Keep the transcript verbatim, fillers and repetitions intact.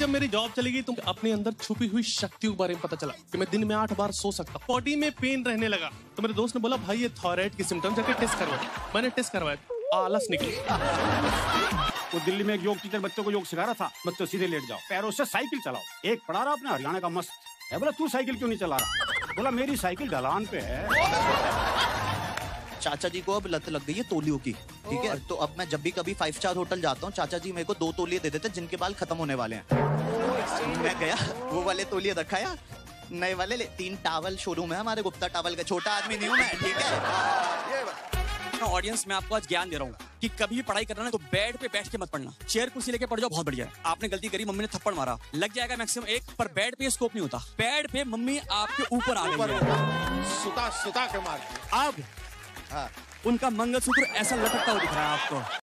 जब मेरी जॉब चली गई तो अपने अंदर छुपी हुई शक्तियों के बारे में पता चला कि मैं दिन में आठ बार सो सकता। बॉडी में पेन रहने लगा तो मेरे दोस्त ने बोला भाई ये थायराइड की सिम्टम, जाके टेस्ट करवाओ। मैंने टेस्ट करवाया, आलस निकली। तो दिल्ली में एक योग टीचर बच्चों को योग सिखा रहा था, बच्चों सीधे लेट जाओ, पैरों से साइकिल चलाओ। एक पढ़ा रहा अपने हरियाणा का मस्त है, बोला तू साइकिल क्यों नहीं चला रहा? बोला मेरी साइकिल ढलान पे है। चाचा जी को अब लत लग गई है तोलियों की, ठीक है? तो अब मैं जब भी कभी फाइव स्टार होटल जाता हूँ, चाचा जी मेरे को दो तोलिए दे देते जिनके बाल खत्म होने वाले हैं। मैं गया, वो वाले तोलिए रखाया, नए वाले ले, तीन टावल शोरूम है हमारे गुप्ता टावल का, छोटा आदमी नहीं हूँ मैं, ठीक है? ऑडियंस में आपको आज ज्ञान दे रहा हूँ कि कभी भी पढ़ाई करना है तो बेड पे बैठ के मत पढ़ना, चेयर कुर्सी लेके पढ़ जाओ, बहुत बढ़िया है। आपने गलती करी, मम्मी ने थप्पड़ मारा, लग जाएगा मैक्सिमम एक, पर बेड पे स्कोप नहीं होता। बेड पे मम्मी आपके ऊपर आ गई है, सुता सुता के मार। अब हाँ। उनका मंगलसूत्र ऐसा लटकता हुआ दिख रहा है आपको।